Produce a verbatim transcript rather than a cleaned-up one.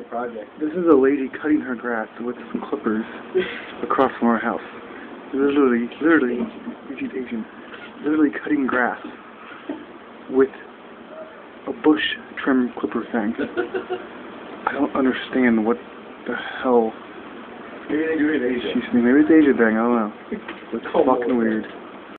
project. This is a lady cutting her grass with some clippers across from our house. Literally, literally, vegetation. Literally cutting grass with a bush trim clipper thing. I don't understand what the hell. Maybe they do it Asia. She's maybe it's Asia thing. I don't know. It's fucking weird.